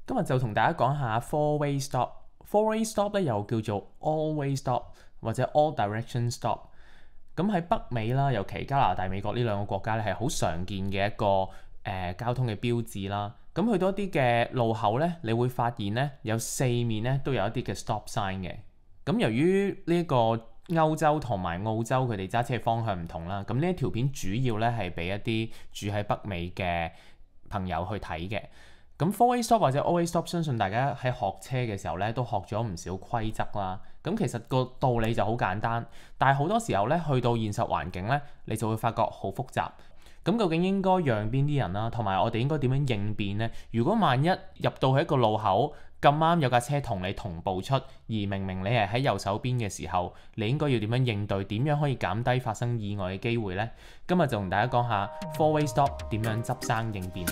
今日就同大家講下 four-way stop。four-way stop 咧又叫做 all-way stop 或者 all-direction stop。咁喺北美啦，尤其加拿大、美國呢兩個國家咧係好常見嘅一個交通嘅標誌啦。咁去到一啲嘅路口咧，你會發現咧有四面咧都有一啲嘅 stop sign 嘅。咁由於呢個歐洲同埋澳洲佢哋揸車嘅方向唔同啦，咁呢一條片主要咧係俾一啲住喺北美嘅朋友去睇嘅。咁 four-way stop 或者 all-way stop， 相信大家喺學車嘅時候咧都學咗唔少規則啦。咁其實個道理就好簡單，但係好多時候咧去到現實環境咧，你就會發覺好複雜。咁究竟應該讓邊啲人啦，同埋我哋應該點樣應變呢？如果萬一入到去一個路口咁啱有架車同你同步出，而明明你係喺右手邊嘅時候，你應該要點樣應對？點樣可以減低發生意外嘅機會呢？今日就同大家講下 four-way stop 點樣執生應變。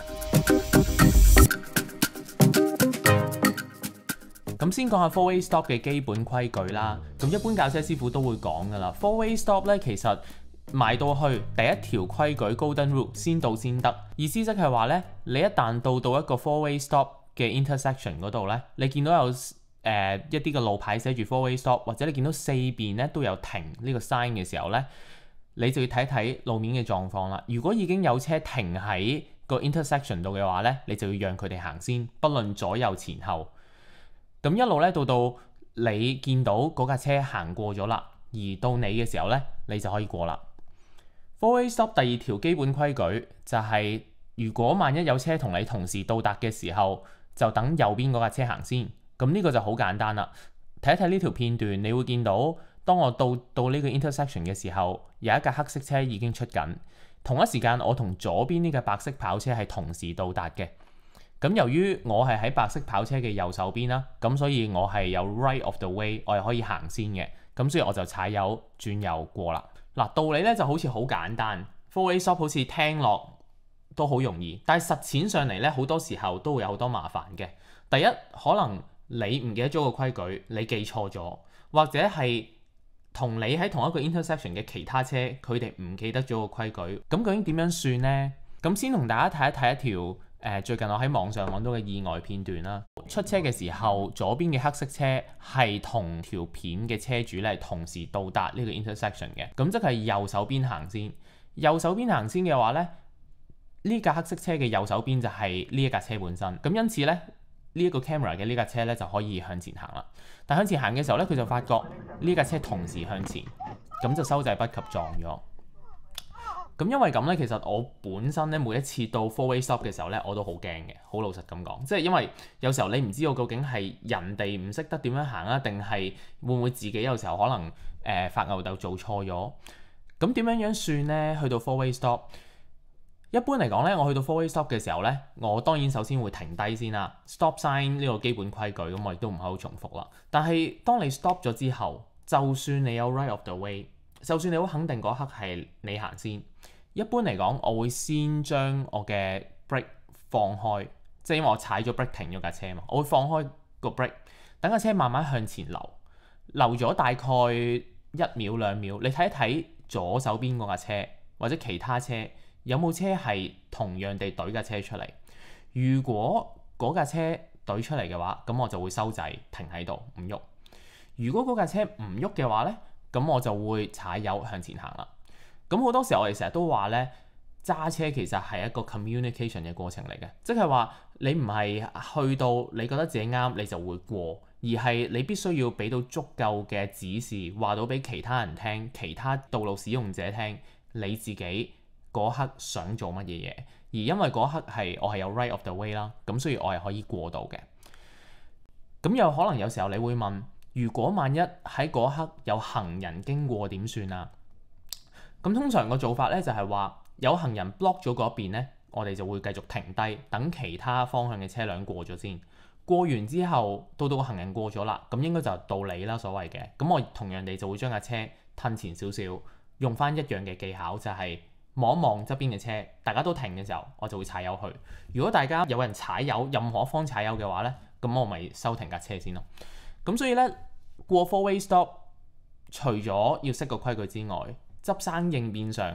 咁先講下 four-way stop 嘅基本規矩啦。咁一般教車師傅都會講噶啦。four-way stop 咧其實埋到去第一條規矩 Golden Rule 先到先得，意思即係話咧，你一旦到一個 four-way stop 嘅 intersection 嗰度咧，你見到有一啲嘅路牌寫住 four-way stop， 或者你見到四邊咧都有停呢個 sign 嘅時候咧，你就要睇睇路面嘅狀況啦。如果已經有車停喺個 intersection 度嘅話咧，你就要讓佢哋行先，不論左右前後。咁一路咧到你見到嗰架車行過咗啦，而到你嘅時候咧，你就可以過啦。Four-way stop 第二條基本規矩就係，如果萬一有車同你同時到達嘅時候，就等右邊嗰架車行先。咁呢個就好簡單啦。睇一睇呢條片段，你會見到當我到呢個 intersection 嘅時候，有一架黑色車已經出緊，同一時間我同左邊呢架白色跑車係同時到達嘅。咁由於我係喺白色跑車嘅右手邊啦，咁所以我係有 right of the way， 我係可以行先嘅。咁所以我就踩油轉右過啦。嗱，道理咧就好似好簡單 ，four-way stop 好似聽落都好容易，但係實踐上嚟咧好多時候都會有好多麻煩嘅。第一，可能你唔記得咗個規矩，你記錯咗，或者係同你喺同一個 intersection 嘅其他車，佢哋唔記得咗個規矩。咁究竟點樣算呢？咁先同大家睇一條最近我喺網上揾到嘅意外片段啦。出車嘅時候，左邊嘅黑色車係同條片嘅車主咧同時到達呢個 intersection 嘅，咁即係右手邊行先。右手邊行先嘅話咧，呢架黑色車嘅右手邊就係呢一架車本身。咁因此咧，呢一個 camera 嘅呢架車咧就可以向前行啦。但向前行嘅時候咧，佢就發覺呢架車同時向前，咁就收掣不及撞咗。咁因為咁咧，其實我本身咧每一次到 four-way stop 嘅時候咧，我都好驚嘅，好老實咁講。即係因為有時候你唔知道究竟係人哋唔識得點樣行啊，定係會唔會自己有時候可能發吽哣做錯咗。咁點樣算咧？去到 four-way stop， 一般嚟講咧，我去到 four-way stop 嘅時候咧，我當然首先會停低先啦。Stop sign 呢個基本規矩，咁我亦都唔喺度重複啦。但係當你 stop 咗之後，就算你有 right of the way， 就算你好肯定嗰刻係你行先，一般嚟講，我會先將我嘅 brake 放開，即係因為我踩咗 brake 停咗架車嘛，我會放開個 brake， 等架車慢慢向前流咗大概1秒2秒，你睇一睇左手邊嗰架車或者其他車有冇車係同樣地懟架車出嚟。如果嗰架車懟出嚟嘅話，咁我就會收掣停喺度唔喐。如果嗰架車唔喐嘅話咧，咁我就會踩油向前行啦。咁好多時候我哋成日都話咧，揸車其實係一個 communication 嘅過程嚟嘅，即係話你唔係去到你覺得自己啱你就會過，而係你必須要俾到足夠嘅指示，話到俾其他人聽，其他道路使用者聽，你自己嗰刻想做乜嘢嘢。而因為嗰刻我係有 right of the way 啦，咁所以我係可以過到嘅。咁有可能有時候你會問，如果萬一喺嗰刻有行人經過點算啊？咁通常個做法咧就係話有行人 block 咗嗰邊咧，我哋就會繼續停低，等其他方向嘅車輛過咗先。過完之後，到個行人過咗啦，咁應該就到你啦，所謂嘅。咁我同樣地就會將架車褪前少少，用翻一樣嘅技巧，就係望一望側邊嘅車，大家都停嘅時候，我就會踩油去。如果大家有人踩油，任何一方踩油嘅話咧，咁我咪收停架車先咯。咁所以咧，過 four-way stop 除咗要識個規矩之外，執生應變上咧，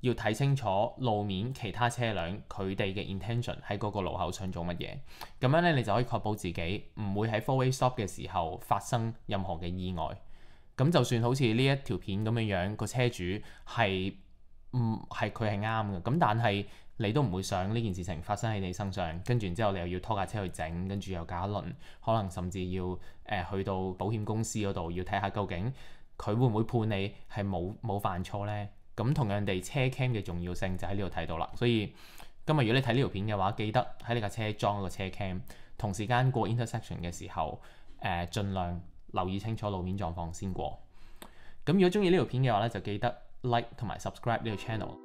要睇清楚路面其他車輛佢哋嘅 intention 喺嗰個路口想做乜嘢，咁樣咧你就可以確保自己唔會喺 four-way stop 嘅時候發生任何嘅意外。咁就算好似呢一條片咁樣，個車主係佢係啱嘅，咁但係你都唔會想呢件事情發生喺你身上，跟住然之後你又要拖架車去整，跟住又搞一輪，可能甚至要去到保險公司嗰度要睇下究竟佢會唔會判你係冇犯錯呢？咁同樣地，車 cam 嘅重要性就喺呢度睇到啦。所以今日如果你睇呢條片嘅話，記得喺你架車裝一個車 cam，同時間過 intersection 嘅時候，盡量留意清楚路面狀況先過。咁如果中意呢條片嘅話咧，就記得 like 同埋 subscribe 呢個 channel。